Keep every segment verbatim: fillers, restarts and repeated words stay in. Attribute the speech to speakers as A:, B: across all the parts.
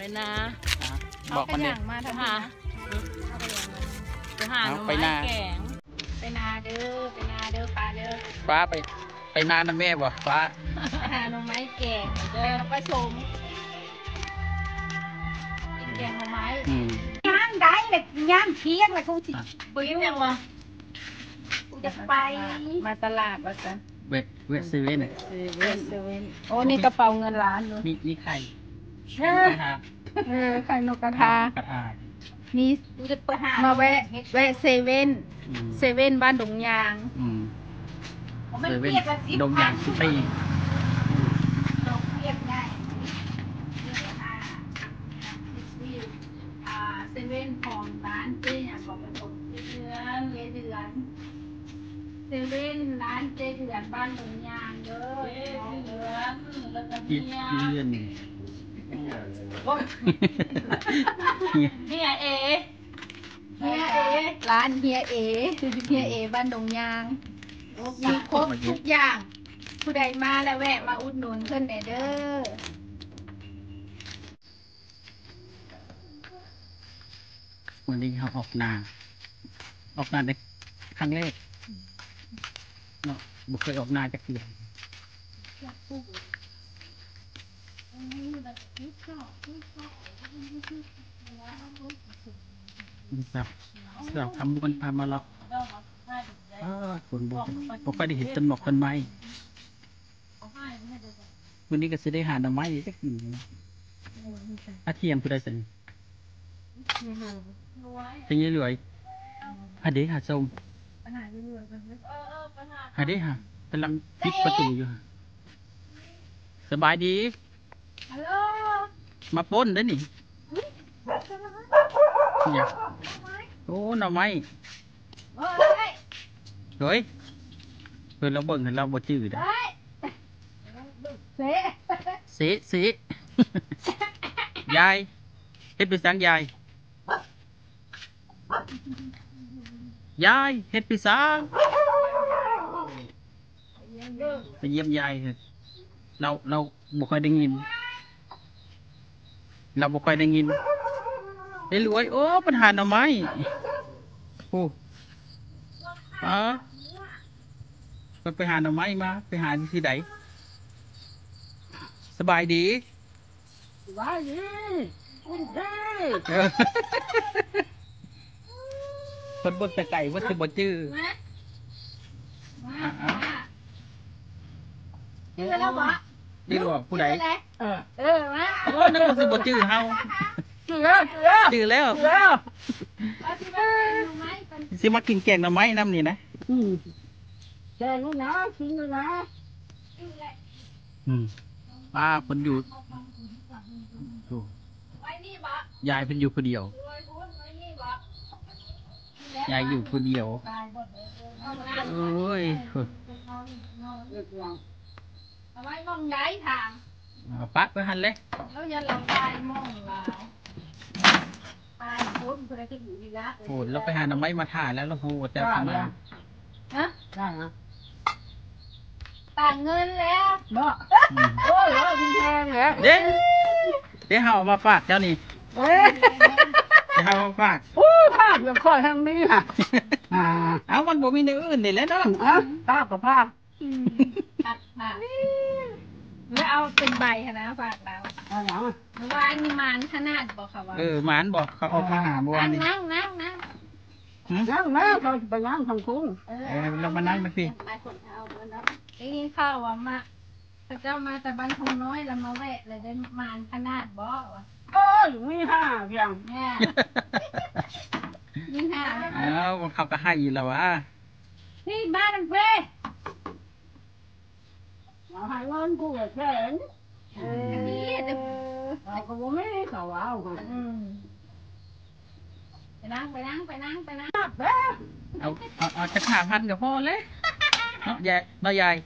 A: นา
B: บอกมันเลย
A: มาทำหาไปหาหน่อ
B: ไป
A: ไม้
B: นา
A: แกง
C: ไปนาเด้อไปนาเด้อฟ้าเด้อ
B: ฟ้าไปไปนานะแม่บ่ฟ้า
C: ไปหาหน่อไม้แกงเด้อผสมแกงหน่อไม้
B: อืม
C: ย่างได้เลยย่างเที่ยงเลยกูสิไปยุ่งวะกูจะไปมาตลาดวะจ๊ะ
B: เวทเวทซีเว่น
C: เซเว่นเซเว่นโอ้นี่กระเป๋าเงินล้านเลย
B: นี่นี่ไข่
C: เออเออไข่นกกระทาก
B: ระทา
C: นี่มาแวะแวะเซเว่น
B: อืม
C: เซเว่นบ้านดงยาง
B: อืมเซเว่นดงยางซิตี้
C: ดอกเรียกง่ายเซเว่นของร้านเจ๊เนี่ยบอกเป็นของเดือนเดือนเซเว่นร้านเจ๊เดือนบ้านดงยางเด้อเดือนแล้วก็
B: อี
C: เนี่ย
B: เลื่อน
C: เฮียเอเฮียเอร้านเฮียเอเฮียเอบ้านดงยางมีครบทุกอย่าง ผู้ใดมาแล้วแวะมาอุดหนุนเพื่อนเด้อ
B: วันนี้เขาออกนา ออกนาในครั้งแรกเนาะบุเคยออกนาจากเดือนแบบเราทำบุญพามาล็อกคนบุกบุกไปได้เห็นต้นหมอกต้นไม้วันนี้ก็จะได้หาหน่อไม้สักหนึ่งอาเทียมผู้ใดสิจะยี่รวยหาเด้หาส้มหาเด้หากำลังปิดประตูอยู่สบายดี
C: ฮัลโหล
B: มาปล้นได้หนิเนี่ยโอ้หน่อไม้
C: เฮ้ย
B: เฮ้ยเพื่อนเราเบิ่งเห็นเราบ่จืดอ่ะ
C: เฮ้ยเซ่
B: สิสิ ยายเฮ็ดไปสังยายยายเฮ็ดไปสังไปเยี่ยมยายเถอะเราเราบ่ค่อยได้ยินเราบ่ค่อยได้ยินได้รวยโอ้ปัญหาหน่อไม้โอ้อ๋อไปไปหาหน่อไม้มาไปหาที่ใดสบายดี
C: ว้ายคุณเท่
B: เออคนเบิ่งแต่ไก่ว่าสิบ่จื้อ
C: มาเจอแล้วบ่
B: จื้อว่าผู้ใด
C: เออเออมา
B: โอ้นึกว่าสิบ่จื้อเฮา
C: เจอแล้วเจอแล้ว
B: จื้อแล้ว
C: เจอแล้วเอาที่บ้านเอาไม้กัน
B: สิมากินแกงหน่อไม้น้ำนี่นะ
C: อืมแกงลูกนะกินเลยนะ
B: อืมป้าเพิ่นอยู่โอ้
C: ไว้นี่บ่
B: ยายเพิ่นอยู่คนเดียว
C: ไว้พุ่นไว้นี่บ่
B: ยายอยู่คนเดียว
C: ตายหมดเลยเอามา
B: โอ้ย
C: เอาไว้มองได้ทาง
B: เอาปักไปหันเลย
C: แล้วยันเราตายมองเราตายพุ่นคนใดที่อยู่ดีละ
B: โอ้เราไปหาหน่อไม้มาถ่ายแล้วเราโหจะทำมา
C: ฮะได้นะต่างเงินแล้วบ่
B: อืม
C: โอ้ยว่าคุณแพงเหรอ
B: เด้เดี๋ยวเฮาเอามาฝากเจ้านี่
C: เอ้ย
B: เดี๋ยวเฮาเอามาฝาก
C: โอ้ภาพอย่างค่อยทางนี้อ่ะอ่า
B: เอามันบ่มีแนวอื่นนี่แหละเนาะ
C: อ่ะภาพกับภาพภาพภาพแล้วเอาเป็นใบนะฝากเราเอาอย่างว่าอันนี้มันขนาดบอกค่ะว่า
B: เออหมานบอกเขาเอามาหาบัว
C: นั่ง
B: นี่
C: นั่งนั่งนั่ง
B: หืม
C: นั่งนั่งเขาไปนั่งทางคุ้ง
B: เออเรามานั่งมาสิ
C: ไปคนเอาเงินเนาะได้ยินข่าวว่ามาพระเจ้ามาแต่บ้านคงน้อยแล้วมาแวะเลยได้มานขนาดบ่วะโอ้ยมีห้าเพียงแม่มีห้า
B: เอาเขาก็ให้อยู่แล้ววะ
C: นี่บ้านเพ่เอาให้เงินกูแค่นเออเอาก็บ่มีเขาเอาอืมไปนั่งไปนั่งไปนั่งไปนั่ง
B: เอาเอาเอาจะขาพันกับพ่อเลยเนาะยายเนาะยาย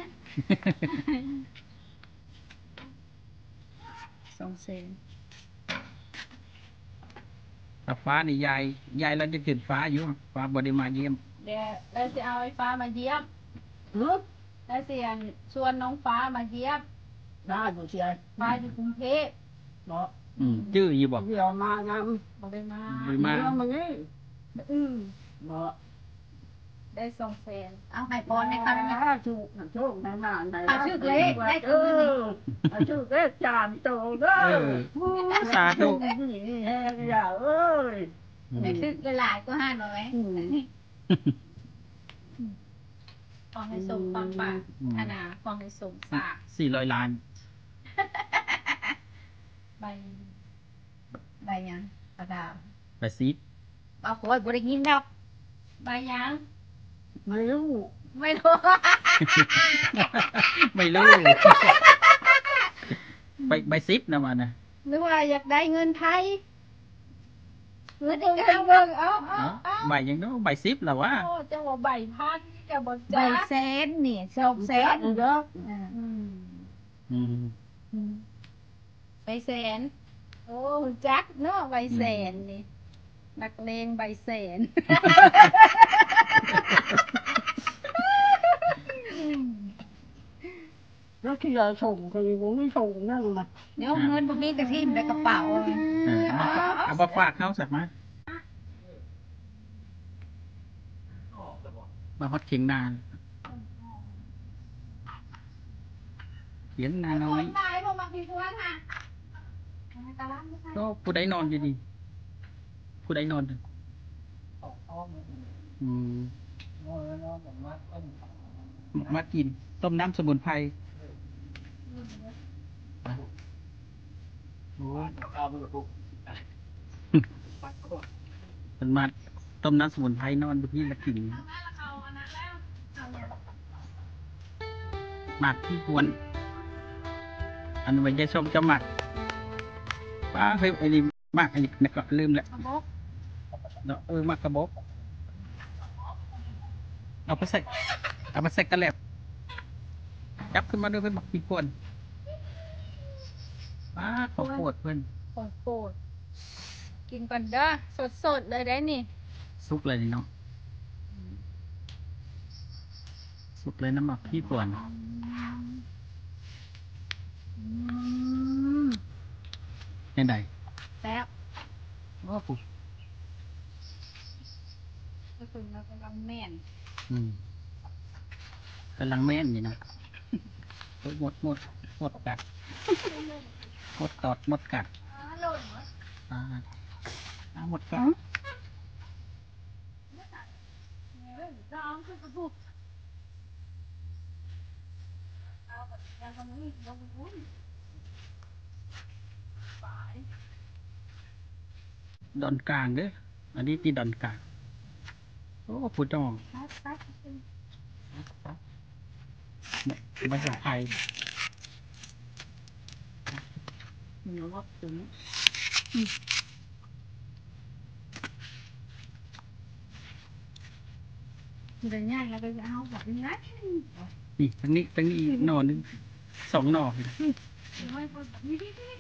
C: สองเซน
B: แต่ฟ้านี่ยายยายเราจะขึ้นฟ้าอยู่ฟ้าบไดิมาเยี่ยม
C: เดี๋ยวเราจะเอาไอ้ฟ้ามาเยี่ยมแล้วเสียงชวนน้องฟ้ามาเยี่ยมได้บุเชียฟ้าอยู่กรุงเทพบอก
B: อืมจื้ออยู่บอก
D: เดี๋ยวมางาม
A: บ่ได้มา
B: หรือมา
D: เรื่องมันนี่
A: อืม
D: บ่
A: ได้สองแสน
C: เอาให้พรในคำนี้
D: ถ้าถูกโชคในบ้านไหน
C: เอาชื่อเลขได้
D: เอ
C: ตัวนี้
D: อเอาชื่อเลขจามโตเด้อ
B: เออสาธุ
D: นี่แฮงอย่าเอ้ย
C: ได้คือหลายก็ห้าน้อย
D: อืม
C: ฟังให้สมฟังปากธนาฟังให้สมปาก
B: สี่ร้อยล้าน
C: ใบใบยังกระดาษ
B: ไปซีด
C: เอาโอยบริยินแล้วใบยัง
D: ไม่รู้
C: ไม่รู้
B: ไม่รู้ ไปใบซิปนะมันนะ
C: หรือว่าอยากได้เงินไทยเงินอีกเอาเบิ่งเอาเอา
B: เอ้า
C: เอา
B: ใบยังน้ใบซิปเหรอวะ
A: โอ้เจ้าว่าใบพันจะบ่
C: ใบ
A: จ้า
C: แสนนี่สองแสน
D: เด้อ
C: อ่า
A: อืม
B: อืม
C: ใบแสนโอ้จักเนาะใบแสนนี่นักเลงใบแสน
D: แล้วที่จะส่งก็ยังไม่ส่งนั่นน่ะ
C: เดี๋ยวเงินพวกนี้กระทิ่มในกระเป๋า
B: เออเอามาฝากเขาสักมามาฮอดเขียงนานเขียงนาน้อย
C: ตายพวกมาพิจารณาตาล้างไม่ใช่
B: ก็ผู้ใดนอนอยู่ดีผู้ใดนอนอยู่อืมมากิน ต้มน้ำสมุนไพรโอ้มันมาต้มน้ำสมุนไพรนอนอยู่พี่ละกินหมักที่ควร อันนี้ยายส้มจะหมักป้าเคยไอ้นี่หมักไอ้นี่ก็ลืมแล้ว
C: กระบอก
B: เนาะเออหมักกระบอกเอาไปใส่เอาไปใส่กระแลบจับขึ้นมาด้วยเพื่อนหมักที่ควรป้าขอโคตรเพื่อน
C: ของโปรดกินก่อนเด้อสดสดๆเลยได้นี่
B: สุกเลยนี่เนาะสุกเลยน้ำหมักที่ควรยังไง
C: แซ่บ
B: โอ้ปุ๊บ
C: ก็คือเรากำลังแม่น
B: อืมกำลังแม่นอยู่นะโอ้ยหมดหมดหมดกัดหมดตอดหมดกัด
C: อ๋อหล่นเหรอ
B: อ่าอ่าหมดกัด
C: ร้องคือกระปุกเอาแบบยังทำนี้ลงหุ้น
B: ดอนกลางเด้ออันนี้ที่ดอนกลางโอ้ผู้จ้อง
C: ครับครับ
B: เนี่ยไม่ใช่ไทย
D: มีรถถึง
C: เดี๋ยวย่างแล้วก็จะเอาแบบนี้นะ
B: นี่ทั้งนี้ทั้งนี้หนอหนึงสองหนอเลย
C: ไม่พอแบบนี้ดิ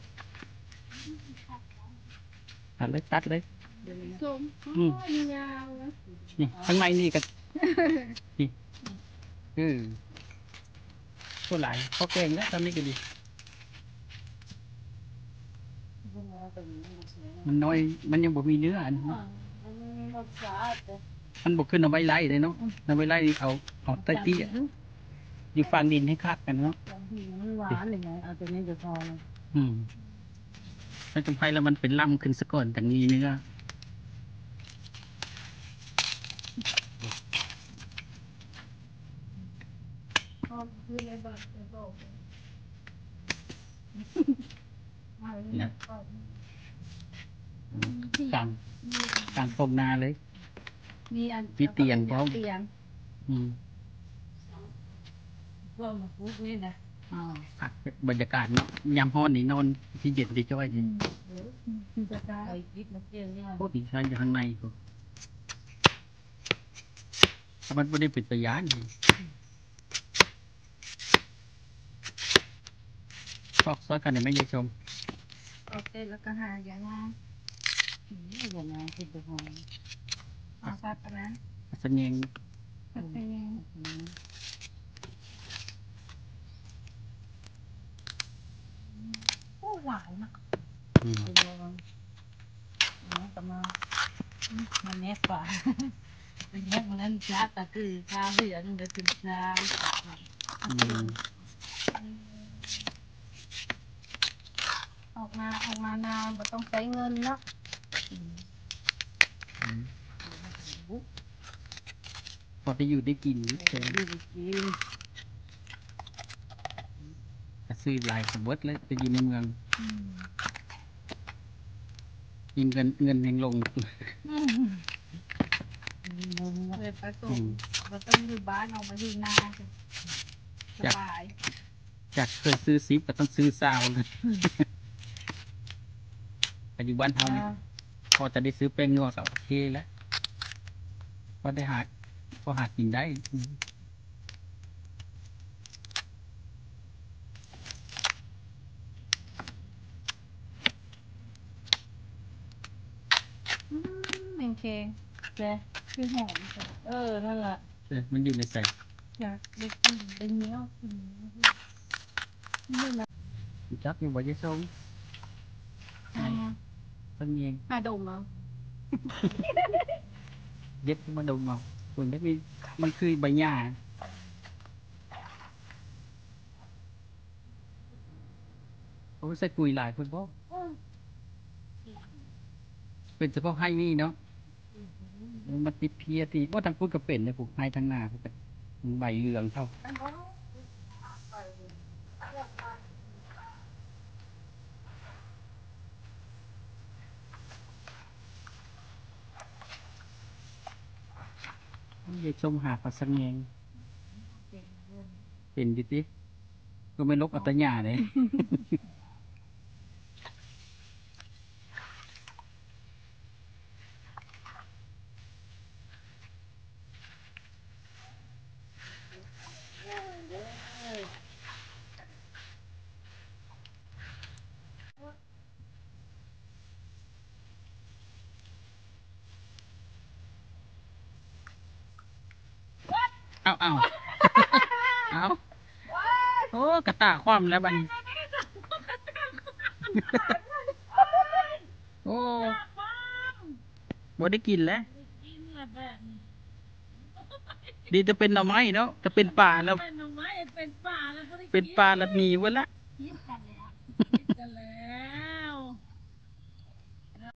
B: ตัดเลยตัดเลย
C: ส้ม
B: อืม
C: ยาวนะ
B: นี่ข้างในนี่กันนี่เออก็หลายพอแกงแล้วตอนนี้ก็ดี มันน้อย มันยังบ่มีเนื้ออันนี้
A: รสชาติ
B: มันบ่ขึ้นเอาไว้ไล่เลยเนาะเอาไว้ไล่นี่เอาเอาใต้เตี้ยอยู่ฟังดินให้คักกันเนาะ
D: หวานยังไงเอาตัวนี้จะพอเลย
B: อืมไม่จำเป็นแล้วมันเป็นล่ำขึ้นซะก่อนแต่มีเนื้อ
C: พอคือในแบบในโลก
B: เนี่ยกลางกลางตรงนาเลย
C: มีอัน
B: มีเตียงพร้อม
C: เตียง
B: อืม
A: เพิ่มมาปุ๊บนี่นะ
C: อ๋อ
B: พักบรรยากาศเนาะยามฮ้อนนี่นอนที่เย็นที่จ้อยนี่
C: จะได้
A: เอาอีกนิดมาเที่ยงนี่
B: โคตรดีใช่อยู่ข้างในกูถ้ามันไม่ได้เป็นตะยานนี่ฟอกซอยกันเนี่ยไม่ยายชม
C: โอเคแล้วก็หาอย่างงาน
D: ยังไงคิดจะพอ
C: เอาซักกันนะ
B: เสนียง
C: ก็เป็นโอ้หวานมาก
B: อืม
A: เป็นยังน้องกำลังมันแนบป่าเป็นแนบมันนั้นจ้าตะคือข้าวเหลืองเดี๋ยวถึงน้ำ
B: อืม
C: ออกมาออกมานาบ่ต้องใช้เงินเนาะ
B: พอได้อยู่ได้กินนิดเดียว
A: ดูดีกิน
B: ก็ซื้อหลายสมบัติเลยไปอยู่ในเมืองยิงเงินเงินยังลง
C: เลยประตู
B: อืม
C: บ่ต้องอยู่บ้านออกมาอยู่นาสบาย
B: จากเคยซื้อซิปก็ต้องซื้อซาวเลยปัจจุบันเท่านี้พอจะได้ซื้อแป้งนัวกับโอเคแล้วพอได้หาพอหากินได้อืม
C: อืมแมงเคง
A: แต่
C: คือหอมจัง
A: เออนั่นแหละ
B: เออมันอยู่ในใส่
C: อยากได้กินได้เหนี้ยวกินนี่แหละ
B: จักอยู่บ่ได้ส่ง
C: อ่า
B: ต้นเอง
C: หาดงเหรอ
B: เย็บมาดมเอาส่วนนี้มีมันคือใบหญ้าเขาใส่ปุ๋ยหลายคนบ่เป็นเฉพาะให้นี่เนาะมันติดเพี้ยตีว่าทางพูดก็เป็นเลยปลูกให้ทางหน้าก็เป็นใบเหลืองเท่าเยายชมหาปัสงเงงเป็นดิติก็ไม่ลกอัตญาเลย เอาเอาเอาโอ้กระตาความแล้วบัดนโอ้บ่ได้กินแล้ว
A: กินละแบบ
B: ดีจะเป็นหน่อไม้เนาะจะเป็นป่าแล้ว
A: เป็นหน่อไม้เป็นป่าแล้วบ่ได้กิน
B: เป็นป่าแล้วหนีไว้ละ
C: ยิ้มกันเล